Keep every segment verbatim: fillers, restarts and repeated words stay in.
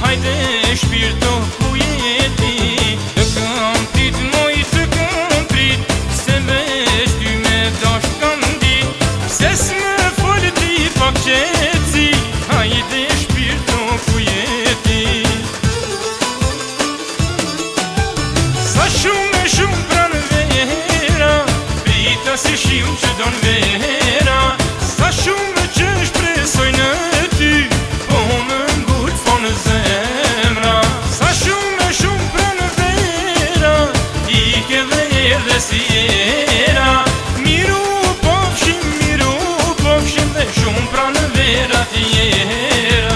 hajde shpirto ku jeti. Të kam prit moj të kam prit, se veç ty me dash kam dit. Se s'me fol ti pak qetësi, hajde shpirto ku jeti. Sa shumë e shumë pranë vera, prita si shiu që don vera. Sa shumë që shpresoj në ty, po më ngurt fon zemra. Sa shumë e shumë pranë vera, ike dhe erdhe si era. Miru pofshim, miru pofshim, dhe shumë pranë vera tjera.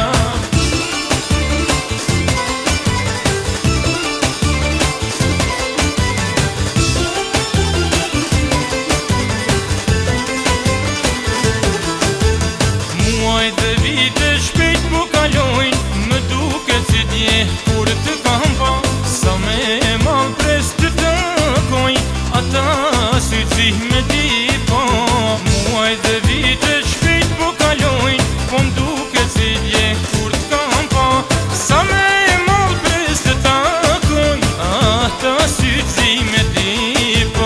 Muaj dhe vite shpejt po kalojnë, më duket si dje kur të kam pa. Sa me ma pres të takojnë, ata sy si me di pa. Muaj dhe vite shpejt po kalojnë, po më duket si dje kur të kam pa. Sa me ma pres të takojnë, ata sy si me di pa.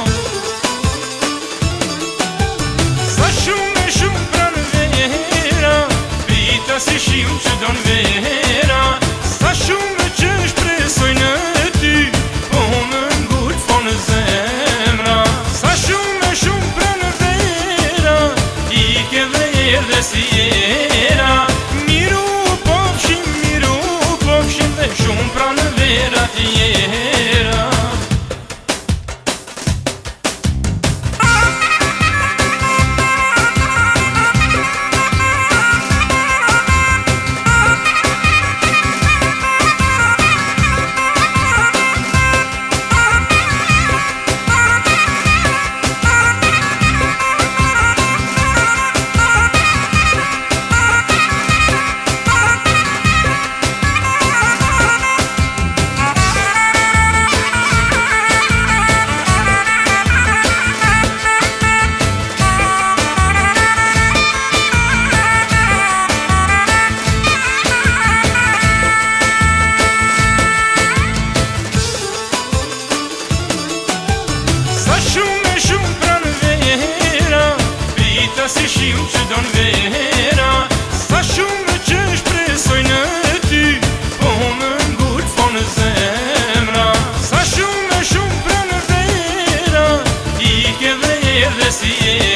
Sa shumë e shumë pranë vera, prita si shiu që don vera. Sa shumë që shpresoj në ty, po më ngurt fon zemra. Sa shumë e shumë pranë vera, ike dhe erdhe si era. Miru pofshim, miru pofshim, dhe shumë pranë vera tjera. Si shiu që don vera, sa shumë që shpresoj në ty, po më ngurt fon zemra. Sa shumë e shumë pranë vera, ike dhe erdhe si